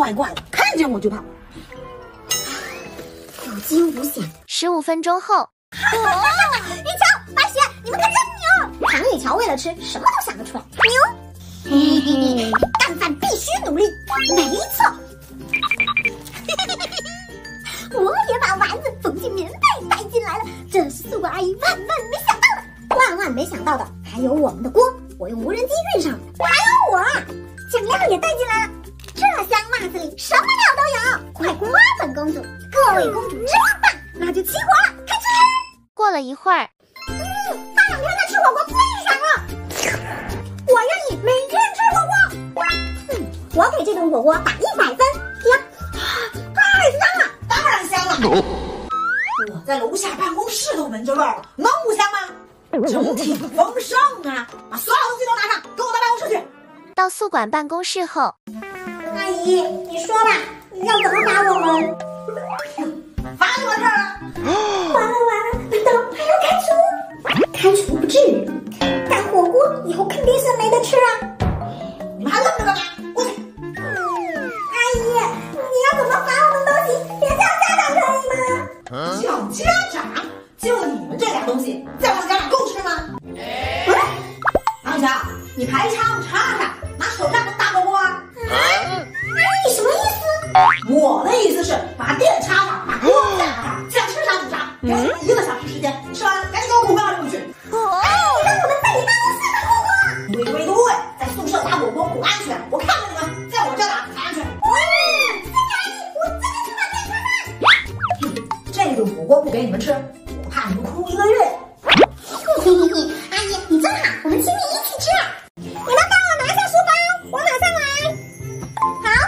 怪怪的，看见我就怕。 有惊无险。 15分钟后， 雨乔、白雪，你们可真牛！唐雨乔为了吃，什么都想得出来，牛！嘿嘿嘿，干饭必须努力，没错。我也把丸子缝进棉被塞进来了，这是素果阿姨万万没想到的。万万没想到的还有我们的锅，我用无人机运上，还有我酱料也带进来了。这箱袜子里什么料都有，快夸本公主！各位公主真棒，那就起火了，开吃！ 过了一会儿， 大冷天的吃火锅最爽了，我愿意每天吃火锅。我给这顿火锅打100分，呀，太香了！ 当然香了。我在楼下办公室都闻着味儿了，能不香吗？整体丰盛啊！把所有东西都拿上，跟我到办公室去。 到宿管办公室后， 阿姨，你说吧，要怎么罚我们？ 罚就完事儿了。 完了，难道还要开除？开除不至于，但火锅以后肯定是没得吃啊！ 你们还愣着干嘛？过去。 阿姨，你要怎么罚我们东西？别叫家长可以吗？ 叫家长？就你们这俩东西，再让家长够吃吗？唐小，你排插不插上，拿手杖打火锅啊？ 你什么意思？ 我的意思是把电插上，把锅架上，想吃啥煮啥。给你1个小时时间，吃完赶紧给我滚办公室去。 让我们在你办公室打火锅？ 对，在宿舍打火锅不安全，我看着你们，在我这打才安全。 我真的去把电插上。 这顿火锅不给你们吃，我怕你们哭1个月。 阿姨，你真好，我们请你一起吃。你们帮我拿下书包，我马上来。好。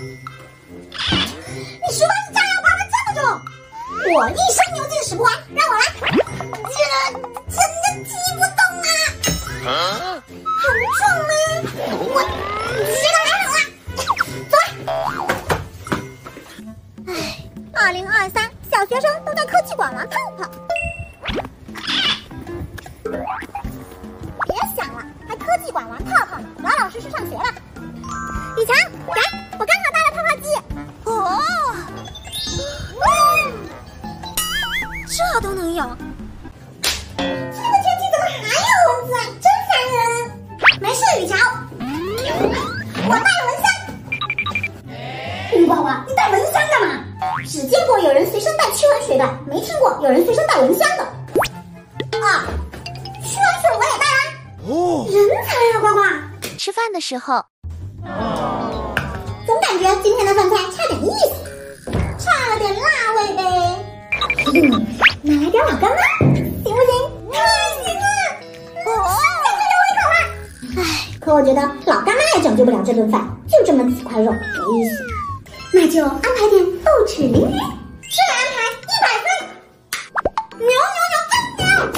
你书包是炸药，爬得这么重，我一生牛劲使不完，让我来。这真的提不动啊！很重吗？我学得还好啊。走啦。2023，小学生都在科技馆玩泡泡。别想了，还科技馆玩泡泡，老老实实上学了。雨强，给，我刚好带了泡泡机。这都能有？这个天气怎么还有蚊子啊？真烦人！没事，雨乔，我带了蚊香。绿娃娃，你带蚊香干嘛？只见过有人随身带驱蚊水的，没听过有人随身带蚊香的。啊，驱蚊水我也带啦。人才啊，呱呱！ 吃饭的时候， 总感觉今天的饭菜差点意思，差了点辣味呗。拿来点老干妈，行不行？太行了！再留我一口嘛。可我觉得老干妈也拯救不了这顿饭，就这么几块肉，没意思。那就安排点豆豉鲮鱼，这安排100分。牛，真牛！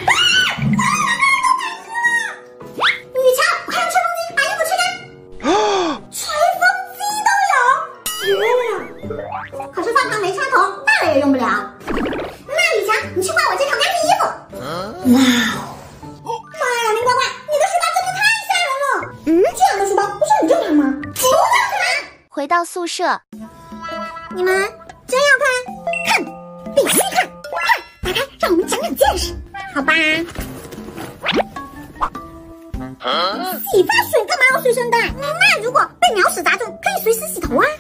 雨乔，我还有吹风机，把衣服吹干。吹风机都有，绝了！可是饭堂没插头，大了也用不了。那雨乔，你去换我这套干净衣服。哇呀，林呱呱，你的书包真的太吓人了！这样的书包不是很正常吗？不正常！ 回到宿舍， 你们真要看？看，必须看！快打开，让我们长长见识。好吧。洗发水干嘛要随身带？那如果被鸟屎砸中，可以随时洗头啊。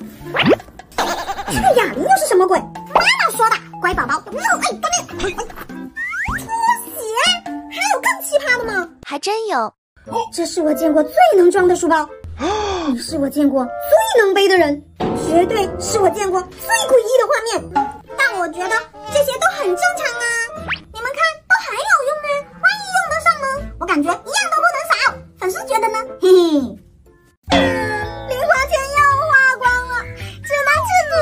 这个哑铃又是什么鬼？妈妈说的，乖宝宝，拖鞋，还有更奇葩的吗？ 还真有。 这是我见过最能装的书包，你是我见过最能背的人，绝对是我见过最诡异的画面。但我觉得这些都很正常啊，你们看都还有用呢，万一用得上呢？我感觉一样都不能少。粉丝觉得呢？嘿嘿。零花钱又花光了，只能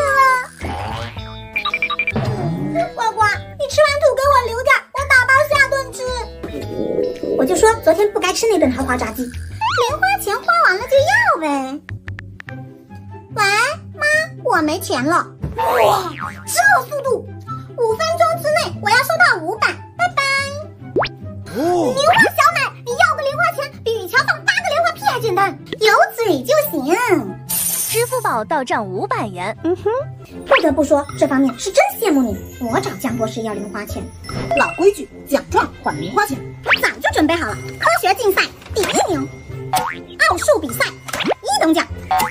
吃你了。呱呱，你吃完土给我留着，我打包下顿吃。我就说昨天不该吃那顿豪华炸鸡，零花钱花完了就要呗。喂，妈，我没钱了。哇，这速度！5分钟之内我要收到500，拜拜。零花小美，你要个零花钱比雨乔放8个莲花屁还简单，有嘴就行。 支付宝宝到账500元。 不得不说，这方面是真羡慕你。我找江博士要零花钱。 老规矩，奖状换零花钱。 早就准备好了，科学竞赛第1名，奥数比赛1等奖，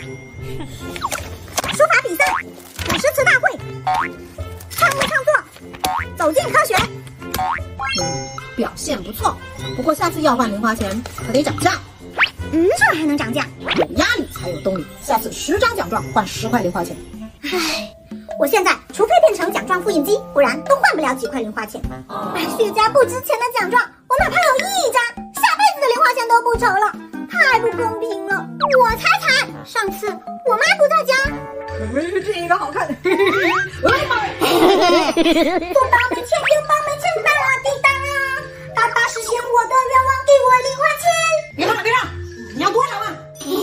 书法比赛、诗词大会、创意创作、走进科学。 表现不错，不过下次要换零花钱可得涨价。 这还能涨价？ 有压力才有动力。下次10张奖状换10块零花钱。 唉，我现在除非变成奖状复印机，不然都换不了几块零花钱。买许家不值钱的奖状，我哪怕有1张，下辈子的零花钱都不愁了，太不公平了。我猜，上次我妈不在家， 这个好看。 左帮没钱，右帮没钱，哒啦滴答啦，爸爸实现我的愿望，给我零花钱。 别让，你要多少啊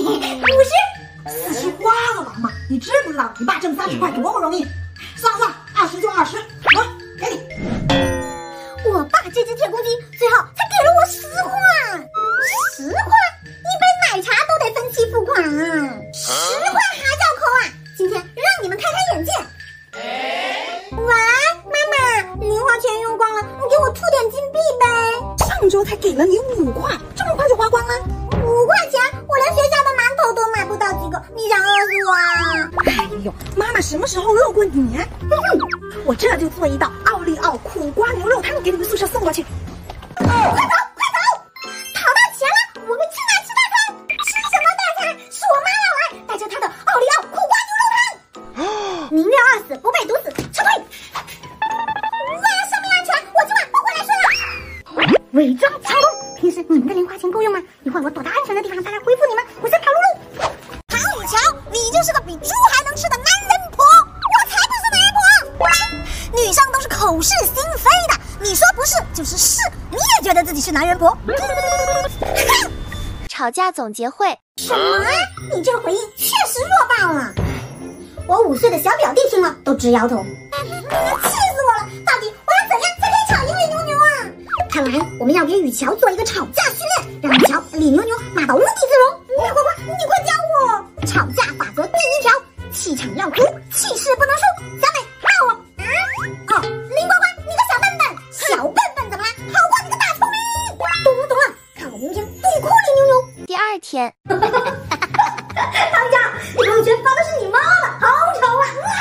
？50花了王嘛，你知不知道你爸挣30块多不容易？算了，20就20，我给你。 我爸这只铁公鸡最后才给了我10块，10块，一杯奶茶都得分期付款啊！10块还叫抠啊？今天让你们开开眼界。喂，妈妈，零花钱用光了，你给我出点金币呗。 上周才给了你5块，这么快就花光了 ？5块钱，我连学校的馒头都买不到几个，你想饿死我啊？ 哎呦，妈妈什么时候饿过你啊？我这就做一道奥利奥苦瓜牛肉汤给你们宿舍送过去。 快走！讨到钱了，我们去哪吃大餐？吃什么大餐？是我妈要来，带着她的奥利奥苦瓜牛肉汤。宁愿饿死不被毒死，撤退！为了生命安全，我今晚不回来睡了。伪装成功。平时你们的零花钱够用吗？一会儿我躲到安全的地方再来回复你们。我先跑路喽。唐雨乔，你就是个比猪还能吃的男人婆，我才不是男人婆。女生都是口是心非的，你说不是就是是，你也觉得自己是男人婆。 吵架总结会。 什么？你这个回应确实弱爆了。我5岁的小表弟听了都直摇头。气死我了！到底我要怎样才可以吵赢李牛牛啊？看来我们要给雨乔做一个吵架训练，让雨乔李牛牛骂到无地自容。呱，你快教我吵架法则第1条：气场要足，气势不能输。小美骂我。林呱呱，你个小笨笨，小笨笨怎么了？好过你个大聪明。懂了，看我明天不哭李牛牛。 第2天。 唐家，你朋友圈发的是你妈妈，好丑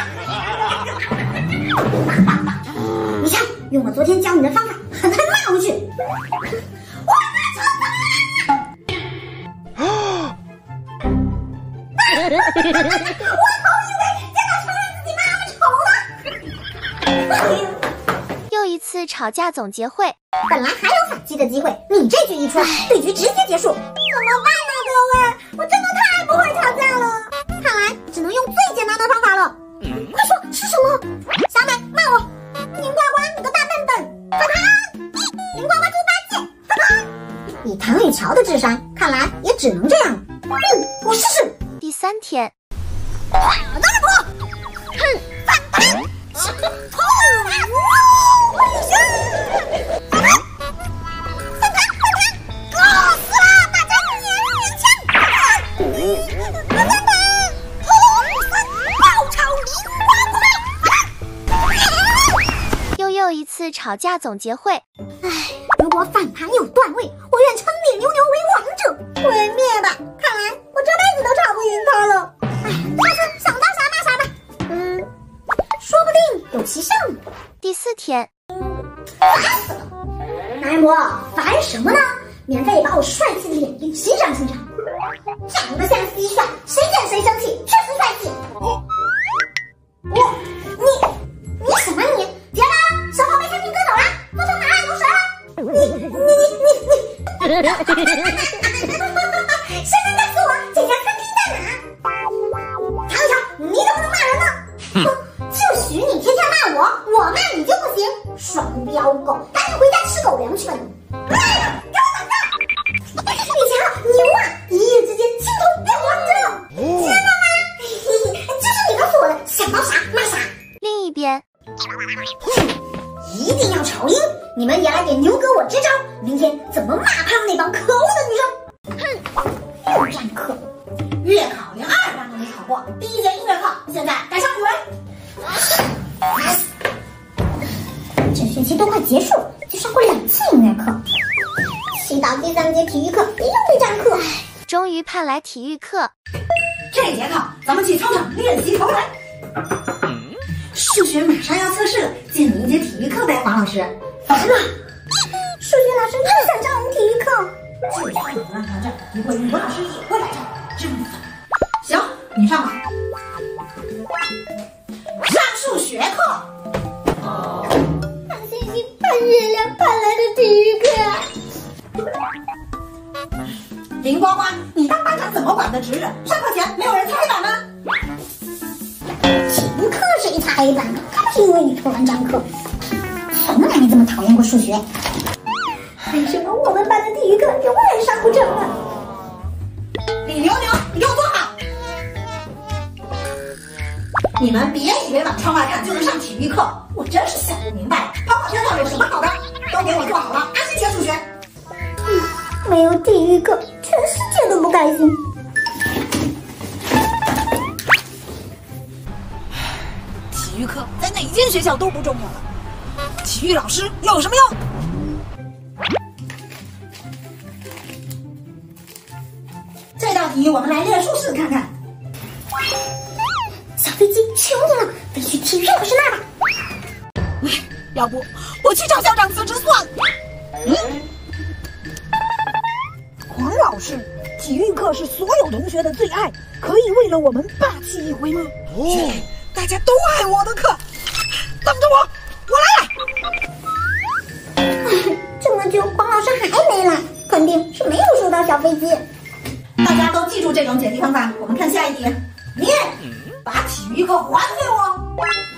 啊！你看，用我昨天教你的方法，狠狠骂回去。我妈丑死了！我头一回见到承认自己妈妈丑了。 又一次吵架总结会。 本来还有反击的机会，你这句一出，对局直接结束。怎么办呢，各位？我真的太不会吵架了。看来只能用最简单的方法了。快说是什么？小美骂我，林呱呱你个大笨笨，反弹！林呱呱猪八戒，反弹！以唐雨乔的智商，看来也只能这样了。我试试。 第3天。 男人婆，反弹！ 又一次吵架总结会。 如果反弹有段位，我愿称李牛牛为王者，毁灭吧！看来我这辈子都吵不赢他了。下次想当啥骂啥吧。说不定有其上。 第4天。 烦死了！男人婆，烦什么呢？免费把我帅气的脸给欣赏欣赏。长得像蟋蟀，谁见谁生气，确实帅气。你什么你？别了，小宝被餐厅割走了，做成麻辣牛舌了。谁能告诉我这家餐厅在哪？唐小，你怎么能骂人呢？就许你天天骂我，我骂你就不行。双标狗，赶紧回家吃狗粮去吧你！给我等着！雨乔，牛啊！一夜之间青铜变王者，知道吗？就是你告诉我的，想到啥骂啥。 另一边。 一定要吵赢！你们也来给牛哥我支招，明天怎么骂胖那帮可恶的女生？又占课， 月考连2班都没考过第一节音乐课，现在改上语文。 这学期都快结束了，就上过2次音乐课，期到第3节体育课又得上课。 终于盼来体育课。 这节课咱们去操场练习投篮。数学马上要测试了，借你一节体育课呗，王老师。 烦了，数学老师又想上我们体育课。 就算你不让他站，一会语文老师也会来站，真烦。行，你上吧。上数学课。 看星星，看月亮，盼来的体育课。 林呱呱，你当班长怎么管得直？上课前没有人猜板吗？ 体育课谁猜板？还不是因为你突然上课。从来没这么讨厌过数学。为什么我们班的体育课永远上不成呢？ 李牛牛，你给我坐好！你们别以为往窗外看就能上体育课，我真是想不明白了，跑跑跳跳有什么好的？都给我坐好了，安心学数学。 没有体育课，全世界都不开心。 体育课在哪间学校都不重要了，体育老师有什么用？这道题我们来练数式看看。 小飞机求你了，得去体育老师那儿吧。 要不我去找校长辞职算了。黄老师，体育课是所有同学的最爱，可以为了我们霸气一回吗？哦，大家都爱我的课，等着我，我来了。 这么久，黄老师还没来，肯定是没有收到小飞机。 大家都记住这种解题方法。我们看下一题，你把体育课还给我。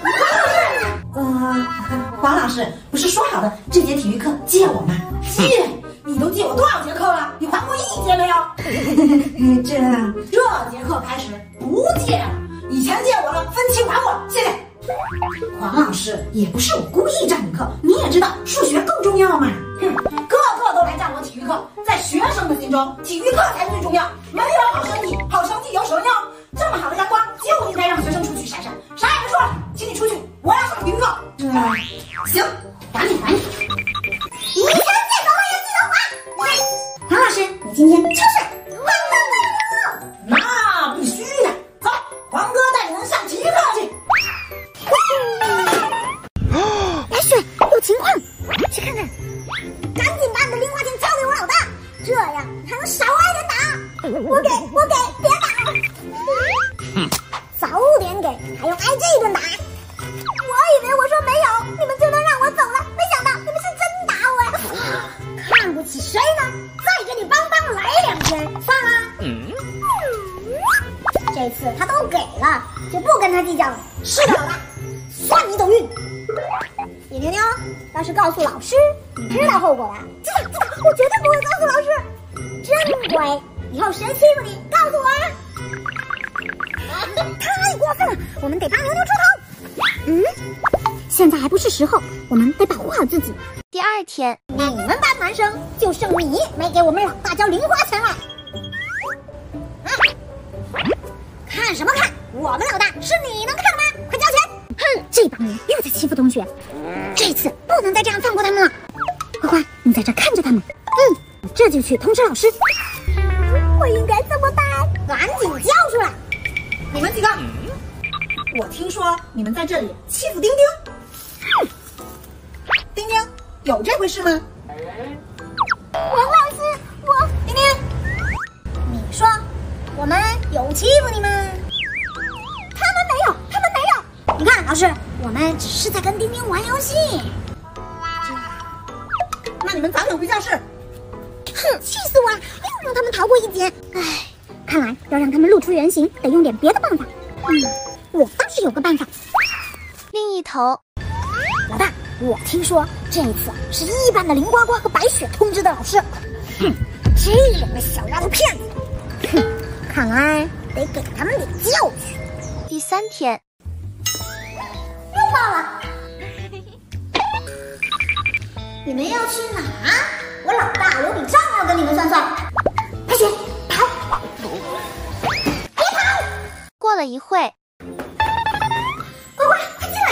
黄老师，不是说好的这节体育课借我吗？借？你都借我多少节课了？你还过1节没有？这节课开始不借了，以前借我的分期还我，谢谢。黄老师，也不是我故意占你课，你也知道数学更重要嘛。个个都来占我体育课，在学生的心中，体育课才最重要。没有好身体，好成绩有什么用？这么好的阳光，就应该让学生出去晒晒。啥也别说了，请你出去，我要上体育课。行，还你。 以前借走了也记得还。黄老师，你今天超帅，还我！ 那必须的。走，黄哥带你们上体育课去。 来水，有情况，去看看。赶紧把你的零花钱交给我老大，这样才能少挨点打。我给，别打。早点给，还用挨这一顿打？我以为我说没有，你们就能让我走了，没想到你们是真打我呀！看不起谁呢？再给你邦邦来2拳，算了。这次他都给了，就不跟他计较了。是的，老大，算你走运。李牛牛，要是告诉老师，你知道后果吧？知道，我绝对不会告诉老师。真乖，以后谁欺负你，告诉我啊！太过分了，我们得帮牛牛出头。现在还不是时候，我们得保护好自己。 第2天， 你们班男生就剩你没给我们老大交零花钱了。看什么看？我们老大是你能看的吗？快交钱！哼，这帮人又在欺负同学，这次不能再这样放过他们了。乖乖，你在这看着他们。这就去通知老师。我应该怎么办？赶紧交出来！ 你们几个，我听说你们在这里欺负丁丁。丁丁，有这回事吗？ 王老师，我丁丁，你说我们有欺负你吗？他们没有。你看，老师，我们只是在跟丁丁玩游戏。 那你们早点回教室。 哼，气死我了！又让他们逃过1劫。唉，看来要让他们露出原形，得用点别的办法。我倒是有个办法。 另一头， 老大，我听说这次是1班的林呱呱和白雪通知的老师。这2个小丫头片子，看来得给他们点教训。 第3天， 又到了。你们要去哪？我老大有笔账要跟你们算算。白雪，跑！别跑！ 过过了一会， 乖乖，快进来！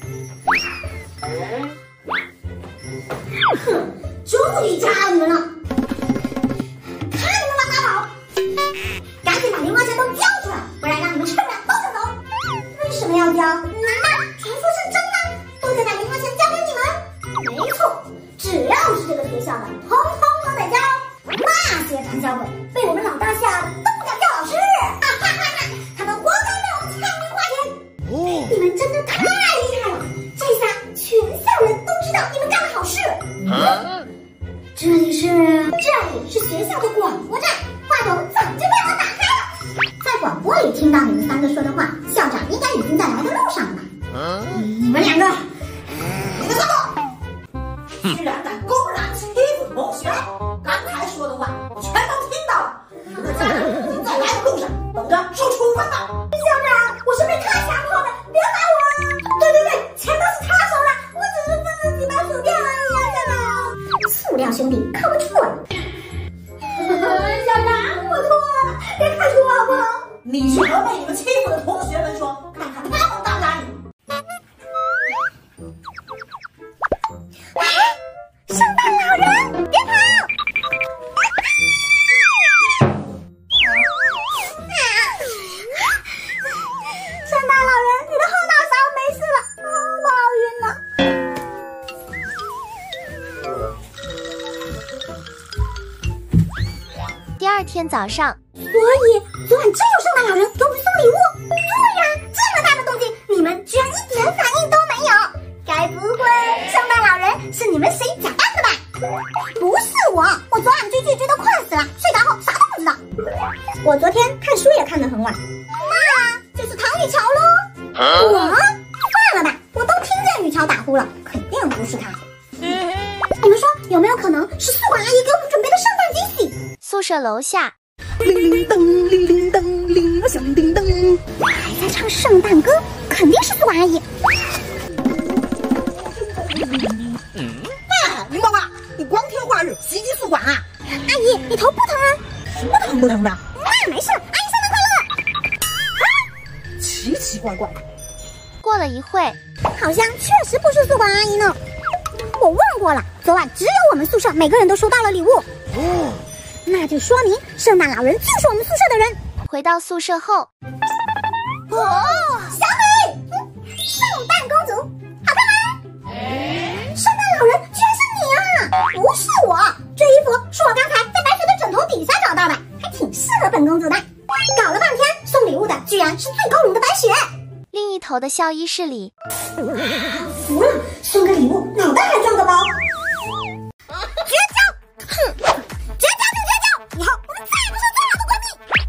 哼，终于抓到你们了！看你们往哪跑！赶紧把零花钱都交出来，不然让你们吃不了兜着走！为什么要交？难道传说是真的？都得把零花钱交给你们？没错，只要是这个学校的，通通都得交。那些胆小鬼被我们老大吓得都不敢叫老师，哈哈哈哈！他们活该被我们抢零花钱！你们真的太厉害了！这下全校人都知道你们干了好事。这里是学校的广播站，话筒早就被我打开了。在广播里听到你们三个说的话，校长应该已经在来的路上了吧？你们两个，你们三个， 居然敢公然欺负同学！刚才说的话我全都听到了，你们三个已经在来的路上，等着受处分呢。 校长，我是被他强迫的，别打我！对，钱都是他收的，我只是分了几把薯条而已啊，校长。塑料兄弟靠不住了。校长，我错了，别开除我好不好？ 你去和被你们欺负的同学们说，看看他们打不打你。 圣诞老人，别跑！圣诞老人，你的后脑勺没事了，我好晕呢。 第二天早上， 所以昨晚真有圣诞老人给我们送礼物？对呀，这么大的动静，你们居然一点反应都没有，该不会圣诞老人是你们谁假扮的吧？不是我昨晚追剧追得困死了，睡着后啥都不知道。我昨天看书也看得很晚，那就是唐雨乔喽。我算了吧，我都听见雨乔打呼了，肯定不是他。你们说有没有可能是宿管阿姨给我们准备的圣诞惊喜？ 宿舍楼下， 铃铃噔，铃铃噔，铃儿响叮当，还在唱圣诞歌，肯定是宿管阿姨。 林妈妈，你光天化日袭击宿管啊？ 阿姨，你头不疼啊？ 什么疼不疼的？ 那没事，阿姨圣诞快乐。 奇奇怪怪。 过了一会， 好像确实不是宿管阿姨呢。我问过了，昨晚只有我们宿舍每个人都收到了礼物。那就说明圣诞老人就是我们宿舍的人。 回到宿舍后， 小美，圣诞公主，好看吗？圣诞老人居然是你啊！不是我，这衣服是我刚才在白雪的枕头底下找到的，还挺适合本公主的。搞了半天，送礼物的居然是最高冷的白雪。 另一头的校医室里， 服了，送个礼物，脑袋还装个包。绝交！哼，绝交就绝交，以后我们再也不是最好的闺蜜。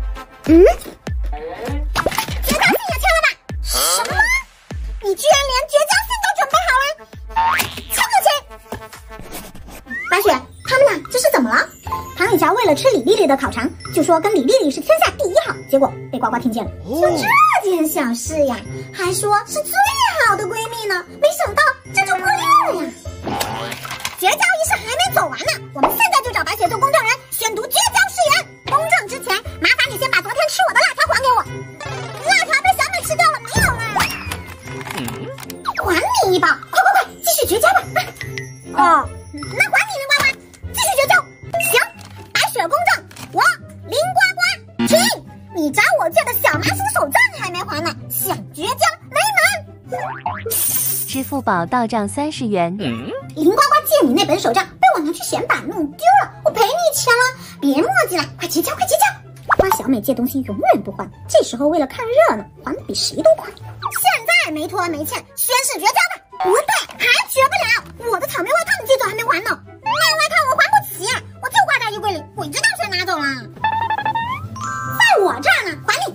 绝交信也签了吧？什么？你居然连绝交信都准备好了？签就签。白雪，他们俩这是怎么了？唐雨乔为了吃李丽丽的烤肠，就说跟李丽丽是天下第一好，结果被呱呱听见了。就这件小事呀，还说是最好的闺蜜呢，没想到这就破裂了呀！绝交仪式还没走完呢，我们现在就找白雪做公证人，宣读绝交誓言。公证之前，麻烦你先把昨天吃我的辣条还给我。辣条被小美吃掉了，没有了。还你一包，快，继续绝交吧！那还你林呱呱，继续绝交。行，白雪公证，我林呱呱去。你找我借的小麻薯手杖还没还呢，想绝交没门！ 支付宝到账30元。 林呱呱借你那本手账被我拿去显摆弄丢了，我赔你钱了，别墨迹了，快结交！花小美借东西永远不还，这时候为了看热闹，还的比谁都快。现在没拖没欠，宣誓绝交吧！不对，还绝不了，我的草莓外套你借走还没还呢，那外套我还不起，我就挂在衣柜里，鬼知道谁拿走了。在我这儿呢，还你！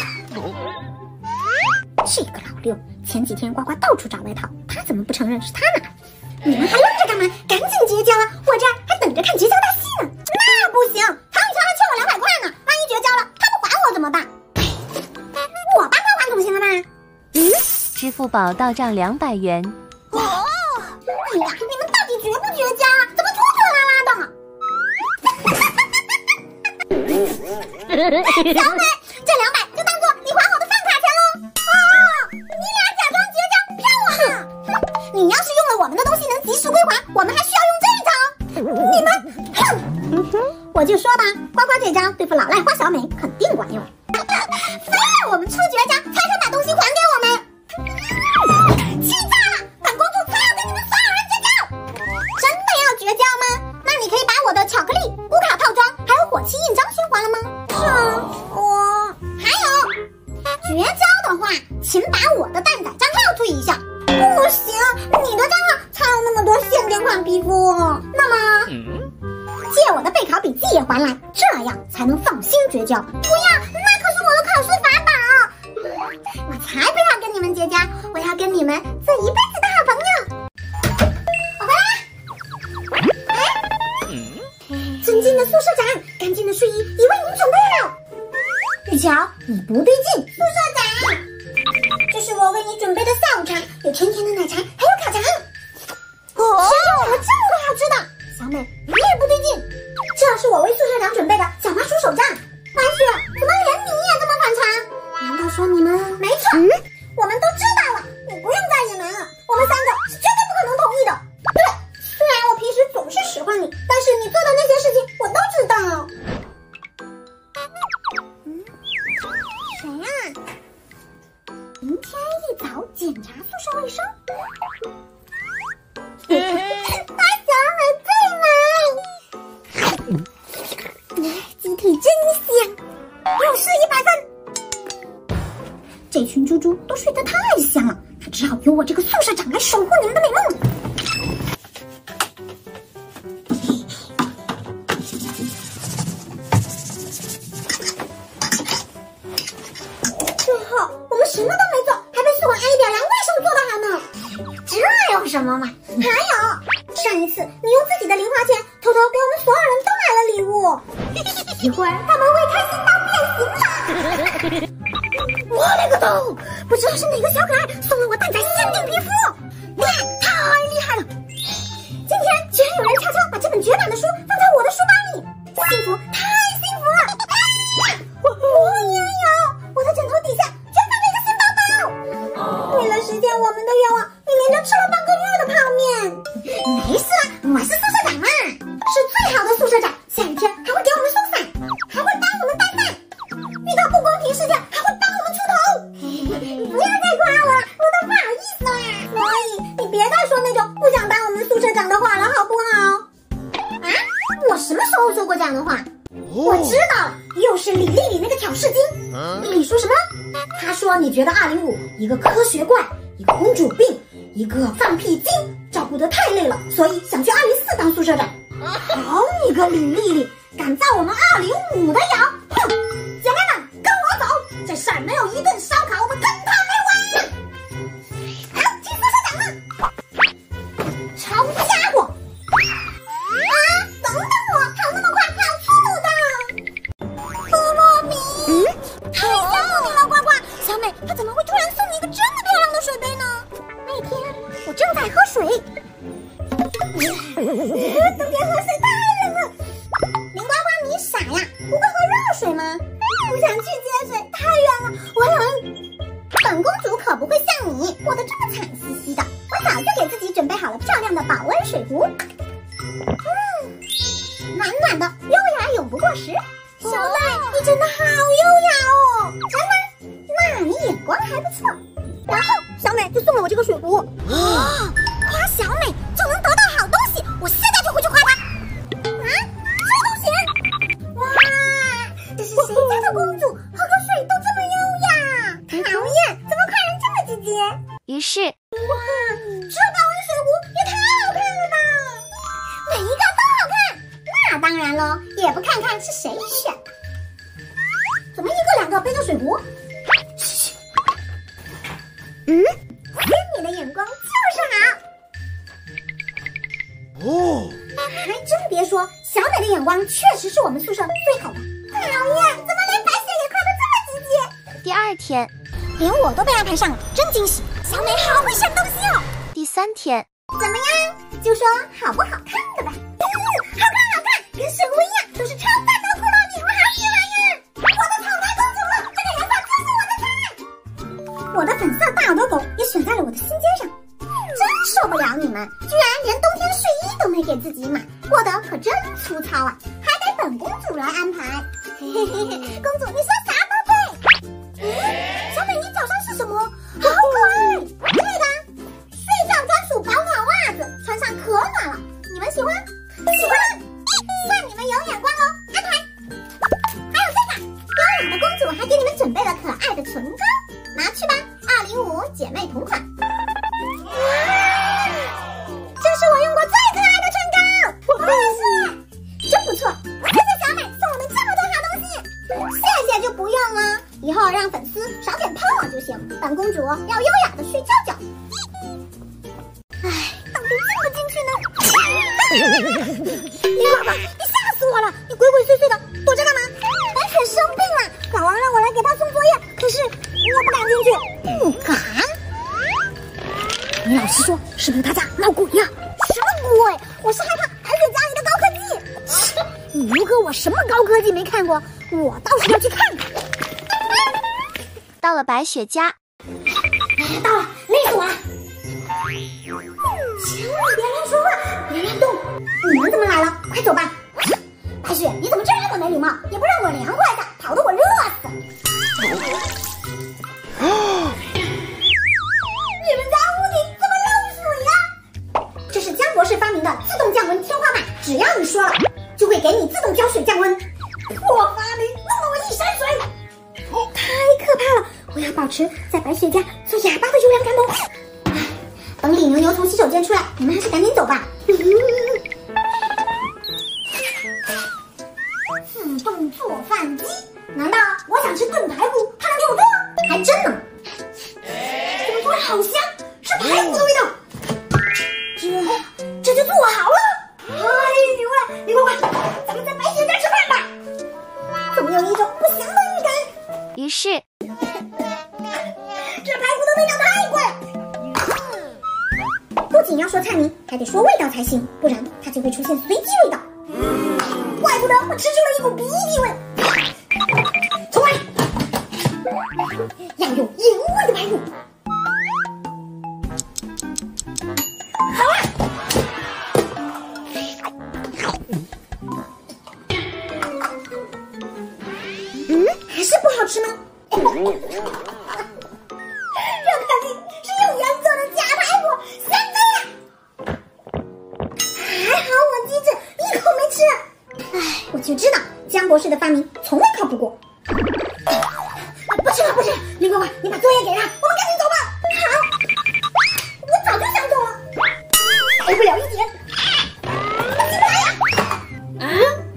这个老六，前几天呱呱到处找外套，他怎么不承认是他拿的？你们还愣着干嘛？赶紧绝交啊！我这儿还等着看绝交大戏呢。那不行，唐雨乔还欠我200块呢，万一绝交了，他不还我怎么办？我帮他还总行了吧？ 支付宝到账200元。 哎呀，你们到底绝不绝交啊？怎么拖拖拉拉的？小美，这200就当做你还我的饭卡。 皮肤。那么，借我的备考笔记也还来，这样才能放心绝交。不要，那可是我的考试法宝。我才不要跟你们绝交，我要跟你们做一辈子的好朋友。我回来了。尊敬的宿舍长，干净的睡衣已为您准备好。玉乔，你不对劲。宿舍长，这是我为你准备的下午茶，有甜甜的奶茶，还有烤肠。谁有我这么多好吃的？小美，你也不对劲。这是我为宿舍长准备的小麻薯手杖。白雪，怎么连你也这么反常？难道说你们？没错，我们都知道了，你不用再隐瞒了。我们三个是绝对不可能同意的。对，虽然我平时总是使唤你，但是你做的那些事情我都知道。谁啊？明天一早检查宿舍卫生。把小美最美，鸡腿真香，又是100分。这群猪猪都睡得太香了，只好由我这个宿舍长来守护你们的美梦。最后我们什么都没做，还被宿管阿姨表扬，为什么做得好呢？这有什么嘛？还有，上一次你用自己的零花钱偷偷给我们所有人都买了礼物，一会儿他们会开心到变形了。我勒个洞！不知道是哪个小可爱送了我蛋仔限定皮肤，太厉害了！今天居然有人悄悄把这本绝版的书放在我的书包里，幸福，太幸福了！我也有，我的枕头底下全放着一个新包包。为了实现我们的愿望，你连着吃了半个月的泡面。没事啦，我是宿舍长嘛，是最好的宿舍长。下雨天还会给我们送伞，还会帮我们带饭，遇到不公平事件还会帮我们出头。不要再夸我了，我都不好意思啦。所以你别再说那种不想当我们宿舍长的话了，好不好？啊？我什么时候说过这样的话？我知道了，又是李丽丽那个挑事精。丽丽说什么？她说你觉得205一个科学怪，一个公主病，一个放屁精，照顾得太累了，所以想去204当宿舍长。好你个李丽丽，敢造我们205的谣！哼！姐妹们，跟我走，这事儿没有一顿烧烤，我们跟他没完！好，听宿舍长了。抄家伙！啊，等等我，跑那么快，跑速度的！菠萝蜜，太羡慕你了，呱呱。小美，她怎么会突然送你一个这么漂亮的水杯呢？那天我正在喝水。冬天喝水太冷了，林呱呱你傻呀？不会喝热水吗？不想去接水，太远了，我冷。本公主可不会像你过得这么惨兮兮的，我早就给自己准备好了漂亮的保温水壶。暖暖的，优雅永不过时。小妹，你真的好优雅哦！真的？那你眼光还不错。然后小美就送了我这个水壶。夸小美就能得到好东西，我现在就回去夸她。啊，这东西！哇，这是谁家的公主？喝个水都这么优雅，讨厌，怎么夸人这么直接？ 于是， 哇，这保温水壶也太好看了吧！每一个都好看，那当然喽，也不看看是谁选。怎么1个2个背着水壶？你的眼光就是好。还真别说，小美的眼光确实是我们宿舍最好的。讨厌，怎么连白雪也夸得这么直接？ 第2天， 连我都被安排上了，真惊喜！小美好会选东西哦。 第3天， 怎么样？就说好不好看的吧。好看，跟水壶一样，都是超赞的骷髅米，我好喜欢呀！我的草莓公主了，这个颜色就是我的菜。我的粉色大耳朵狗也选在了我的心尖上，真受不了你们，居然连冬天睡衣都没给自己买，过得可真粗糙啊！还得本公主来安排。公主，你说啥都对。小美，你脚上是什么？好可爱！这个睡觉专属保暖袜子，穿上可暖了。你们喜欢？喜欢！算你们有眼光喽，安排。还有这个，优雅的公主还给你们准备了可爱的唇膏，拿去吧，205姐妹同款。这是我用过最可爱的林爸爸，你吓死我了！你鬼鬼祟祟的躲着干嘛？白雪生病了，老王让我来给他送作业，可是我不敢进去。不敢？你老实说，是不是他家闹鬼呀？什么鬼？我是害怕白雪家里的高科技。你如果我什么高科技没看过，我倒是要去看看。 到了白雪家， 到了，累死我了！请你别乱说话，别乱动。你们怎么来了？快走吧！白雪，你怎么这么没礼貌？也不让我凉快下，跑得我热死。你们家屋顶怎么漏水呀？这是江博士发明的自动降温天花板，只要你说了，就会给你自动浇水降温。我发明，弄得我一身水，太可怕了！我要保持在白雪家做哑巴的优良干部。等李牛牛从洗手间出来，你们还是赶紧走吧。自动做饭机，难道我想吃炖排骨，它能给我做？还真能。怎么做的好香，是排骨的味道。这就做好了。太牛了！李乖乖，咱们在白雪家吃饭吧。怎么有一种不祥的预感？ 于是这排骨的味道太怪了。不仅要说菜名，还得说味道才行，不然它就会出现随机味道。怪不得我吃出了一股鼻涕味。重来，要有盐味的排骨。好了，还是不好吃吗？这肯定是用盐做的假排骨，现在呀！还好我机智，一口没吃。唉，我就知道江博士的发明从未靠谱过。不吃了，不吃了，林乖乖，你把作业给他，我们赶紧走吧。好，我早就想走了，挨不了一点。进来呀！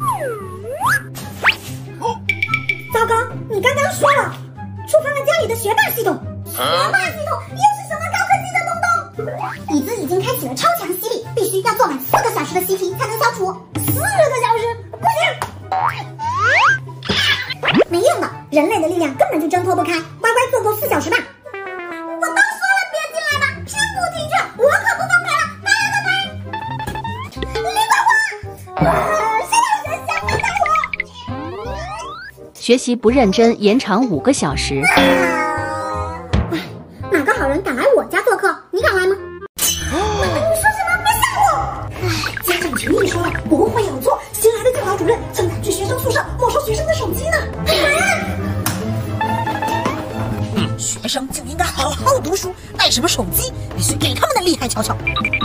糟糕，你刚刚说了，触发了家里的学霸系统。学霸系统又是什么高科技的东东？椅子已经开启了超强吸力，必须要做满4个小时的习题才能消除。4个小时，不行！没用的，人类的力量根本就挣脱不开，乖乖做够4小时吧。我都说了别进来吧，真不进去，我可不放开了，大家都拍！李乖乖，谁有人想回答我？ 学习不认真，延长5个小时。 哪个好人敢来我家做客？你敢来吗？你说什么？别吓我！ 家长群里说了，不会有错。新来的教导主任正赶去学生宿舍没收学生的手机呢。学生就应该好好读书，带什么手机？必须给他们的厉害瞧瞧。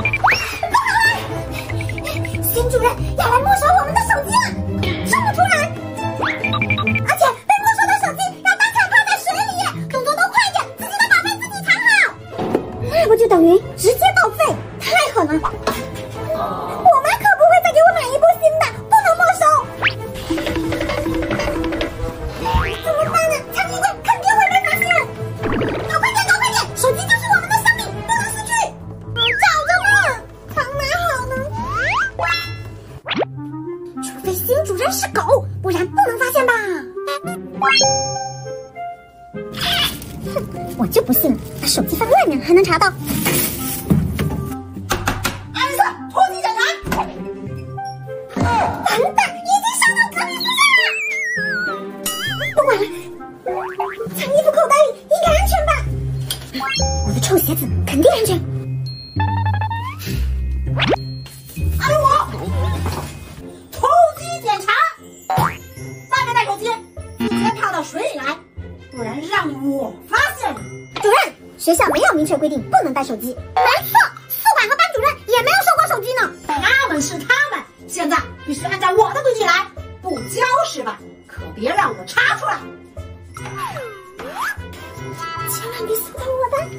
新主任要来没收我们的手机了，这么突然！而且被没收的手机要当场泡在水里，动作都快点，自己的宝贝自己藏好。那不就等于直接报废？太狠了！我妈可不会再给我买一部新的，不能没收。怎么办呢？藏衣柜肯定会被发现。搞快点，搞快点！手机就是我们的生命，不能失去。找着了，藏哪好呢？除非新主任是狗，不然不能发现吧？哼，我就不信了，把手机放外面还能查到。 安子，突击检查！ 完蛋，已经上到隔壁宿舍了。不管了，藏衣服口袋里应该安全吧？我的臭鞋子肯定安全。 按我，突击检查！带没带手机？直接泡到水里来，不然让我发现你。 主任，学校没有明确规定不能带手机。没错，宿管和班主任也没有收过手机呢。 他们是他们，现在必须按照我的规矩来，不交是吧？可别让我查出来。 千万别送到我的。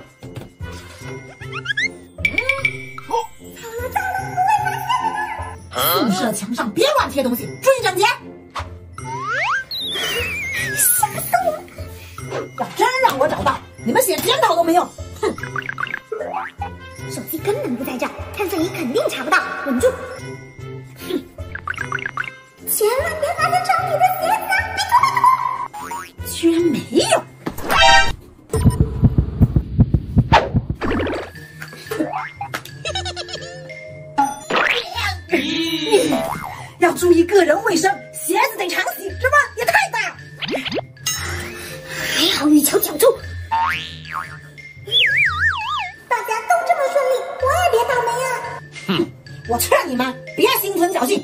糟了，不会发现的。 宿舍墙上别乱贴东西，注意整洁。 吓死我了！ 要真让我找到，你们写检讨都没用。哼！ 手机根本不在这儿，探测仪肯定查不到，稳住。千万别发现城里的鞋子啊！拜托拜托！ 居然没有。要注意个人卫生，鞋子得常洗，这味儿也太大了。 还好雨桥抢住，大家都这么顺利，我也别倒霉啊！ 哼，我劝你们别心存侥幸。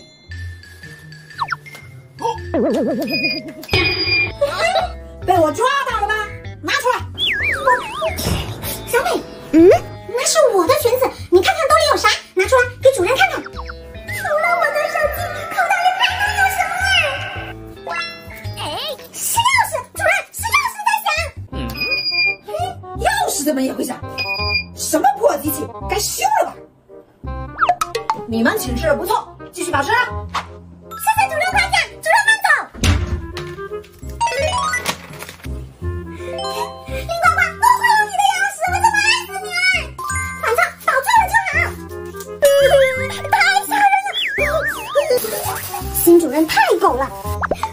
被我抓到了吧？拿出来！ 小美，那是我的裙子，你看看兜里有啥，拿出来给主人看看。除了我的手机，口袋里还能有什么？哎，是钥匙，主人，是钥匙在响。 钥匙怎么也会响？什么破机器，该修了吧？你们寝室不错，继续保持。 谢谢主人夸奖，主人慢走。林呱呱，多亏有你的钥匙，我怎么爱死你了？反正保住了就好。太吓人了！新主人太狗了。